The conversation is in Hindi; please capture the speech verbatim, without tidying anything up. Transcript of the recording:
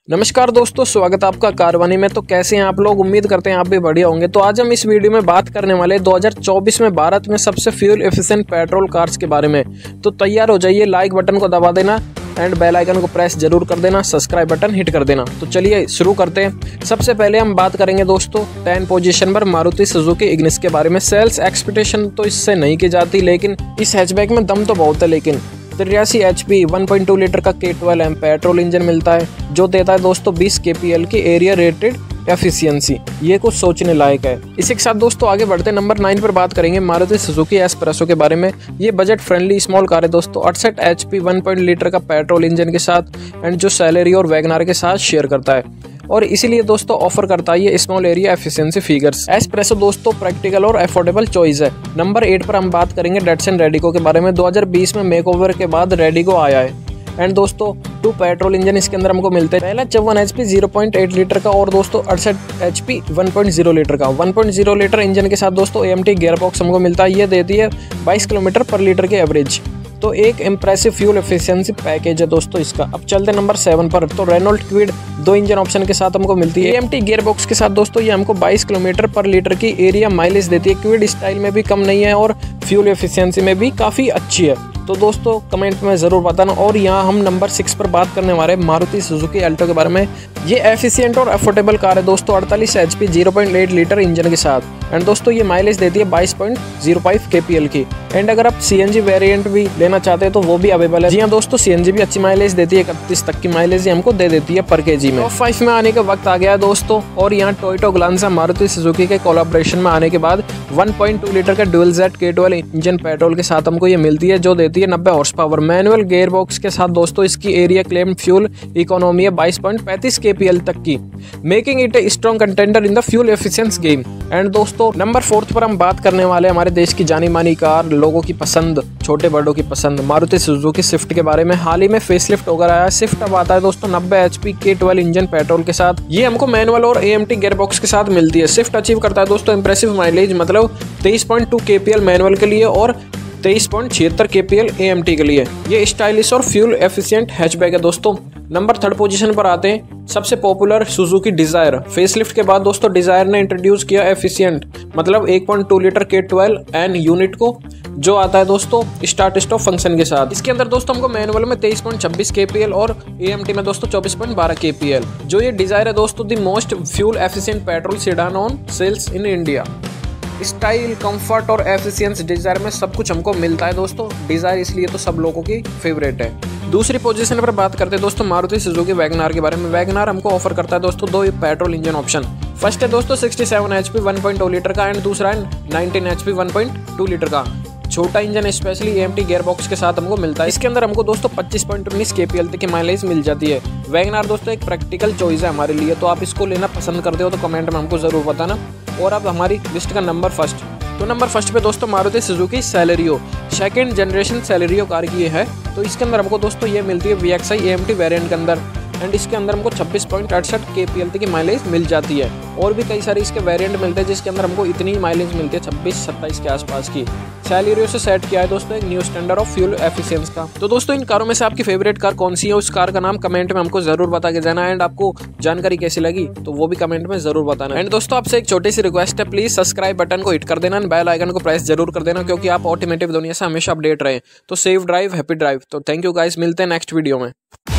नमस्कार दोस्तों, स्वागत है आपका कारवानी में। तो कैसे हैं आप लोग? उम्मीद करते हैं आप भी बढ़िया होंगे। तो आज हम इस वीडियो में बात करने वाले दो हज़ार चौबीस में भारत में सबसे फ्यूल एफिशिएंट पेट्रोल कार्स के बारे में। तो तैयार हो जाइए, लाइक बटन को दबा देना एंड बेल आइकन को प्रेस जरूर कर देना, सब्सक्राइब बटन हिट कर देना। तो चलिए शुरू करते हैं। सबसे पहले हम बात करेंगे दोस्तों टेन पोजीशन पर मारुति सुजुकी इग्निस के बारे में। सेल्स एक्सपेक्टेशन तो इससे नहीं की जाती, लेकिन इस हैचबैक में दम तो बहुत है। लेकिन तिरासी H P one point two litre का K twelve M petrol engine मिलता है, जो देता है दोस्तों बीस के पी एल की एरिया रेटेड एफिशिएंसी। ये कुछ सोचने लायक है। इसी के साथ दोस्तों आगे बढ़ते नंबर नाइन पर बात करेंगे मारुति सुजुकी एस्प्रेसो के बारे में। ये बजट फ्रेंडली स्मॉल कार है दोस्तों, अड़सठ H P one point litre का पेट्रोल इंजन के साथ एंड जो सैलरी और वैगनार के साथ शेयर करता है, और इसीलिए दोस्तों ऑफर करता है ये small area efficiency figures. Espresso दोस्तों प्रैक्टिकल और अफोर्डेबल चॉइस है। नंबर एट पर हम बात करेंगे डेटसन रेडिको के बारे में। दो हज़ार बीस में मेकओवर के बाद रेडिको आया है एंड दोस्तों टू पेट्रोल इंजन इसके अंदर हमको मिलते हैं। पहला चौवन H P zero point eight litre का और दोस्तों अड़सठ H P one point zero litre का। One point zero litre engine के साथ दोस्तों A M T gear box हमको मिलता है। ये देती है बाईस किलोमीटर पर लीटर के एवरेज। तो एक इम्प्रेसिव फ्यूल एफिशिएंसी पैकेज है दोस्तों इसका। अब चलते नंबर सेवन पर। तो रेनॉल्ट क्विड दो इंजन ऑप्शन के साथ हमको मिलती है। A M T gear box के साथ दोस्तों ये हमको बाईस किलोमीटर पर लीटर की एरिया माइलेज देती है। क्विड स्टाइल में भी कम नहीं है और फ्यूल एफिशिएंसी में भी काफ़ी अच्छी है। तो दोस्तों कमेंट में ज़रूर बताना। और यहाँ हम नंबर सिक्स पर बात करने वाले मारुति सुजुकी अल्टो के बारे में। ये एफिशिएंट और अफोर्डेबल कार है दोस्तों, अड़तालीस H P zero point eight litre engine के साथ एंड दोस्तों ये माइलेज देती है बाईस point zero five K P L की। एंड अगर आप सी एन जी वेरिएंट भी लेना चाहते हैं तो वो भी अवेलेबल है। जी हाँ दोस्तों, सी एन जी भी अच्छी माइलेज देती है, इकतीस तक की माइलेज हमको दे देती है पर केजी में। टॉप फाइव में आने का वक्त आ गया है दोस्तों, और यहाँ टोयोटा ग्लांजा मारुति सुजुकी के कोलैबोरेशन में आने के बाद वन पॉइंट टू लीटर का dual jet K twelve engine petrol के साथ हमको ये मिलती है, जो देती है नब्बे horse power. Manual gear box के साथ दोस्तों इसकी एरिया क्लेम फ्यूल इकोनॉमी है बाईस पॉइंट पैंतीस के पी एल तक की, making it a strong contender in the fuel efficiency game. And दोस्तों नंबर फोर्थ पर हम बात करने वाले हमारे देश की जानी मानी कार, लोगों की पसंद, छोटे बड़ों की पसंद, मारुति सुजुकी स्विफ्ट के बारे में। हाल ही में फेसलिफ्ट होकर आया है। स्विफ्ट अब आता है दोस्तों नब्बे H P K twelve engine petrol के साथ। ये हमको मैनुअल और A M T gear box के साथ मिलती है। स्विफ्ट अचीव करता है दोस्तों इंप्रेसिव माइलेज, मतलब तेईस point two K P L manual के लिए और तेईस पॉइंट छिहत्तर K P L A M T के लिए। ये स्टाइलिश और फ्यूल एफिशिएंट हैचबैक है दोस्तों। नंबर थर्ड पोजीशन पर आते हैं सबसे पॉपुलर सुजुकी डिजायर। फेसलिफ्ट के बाद दोस्तों डिजायर ने इंट्रोड्यूस किया एफिशिएंट, मतलब एक point two litre K twelve N unit को, जो आता है दोस्तों स्टार्ट स्टॉप फंक्शन के साथ। इसके अंदर दोस्तों हमको मैनुअल में तेईस पॉइंट छब्बीस के पी एल और ए एम टी में दोस्तों चौबीस पॉइंट बारह के पी एल। जो ये डिजायर है दोस्तों the most fuel efficient petrol sedan on sales in India. Style, comfort और एफिशिएंसी डिजायर में सब कुछ हमको मिलता है दोस्तों। डिजायर इसलिए तो सब लोगों की फेवरेट है। दूसरी पोजीशन पर बात करते हैं दोस्तों मारुति सुजुकी वैगनार के बारे में। वैगनार हमको ऑफर करता है दोस्तों दो पेट्रोल इंजन ऑप्शन। फर्स्ट है दोस्तों sixty seven H P one point two litre का एंड दूसरा है nineteen H P one point two litre का। छोटा engine specially A M T gear box के साथ हमको मिलता है। इसके अंदर हमको दोस्तों पच्चीस पॉइंट उन्नीस के पी एल तक की माइलेज मिल जाती है। वैगनार दोस्तों एक प्रैक्टिकल चॉइस है हमारे लिए, तो आप इसको लेना पसंद करते हो तो कमेंट में हमको जरूर बताना। और अब हमारी लिस्ट का नंबर फर्स्ट। तो नंबर फर्स्ट पे दोस्तों Maruti Suzuki Celerio, second generation Celerio car की ये है। तो इसके अंदर हमको दोस्तों ये मिलती है V X I A M T variant के अंदर एंड इसके अंदर हमको छब्बीस पॉइंट अड़सठ के पी एल तक की माइलेज मिल जाती है। और भी कई सारे इसके वेरिएंट मिलते हैं जिसके अंदर हमको इतनी माइलेज मिलती है छब्बीस सत्ताईस के आसपास की। सेलेरियो से सेट किया है दोस्तों एक new standard of fuel efficiency का। तो दोस्तों इन कारों में से आपकी फेवरेट कार कौन सी है, उस कार का नाम कमेंट में हमको जरूर बता के जाना। एंड आपको जानकारी कैसी लगी तो वो भी कमेंट में जरूर बताना। एंड दोस्तों आपसे एक छोटी सी रिक्वेस्ट है, प्लीज सब्सक्राइब बटन को हिट कर देना, बेल आइकन को प्रेस जरूर कर देना, क्योंकि आप ऑटोमोटिव दुनिया से हमेशा अपडेट रहे। तो सेफ ड्राइव, हैप्पी ड्राइव। तो थैंक यू गाइस, मिलते हैं नेक्स्ट वीडियो में।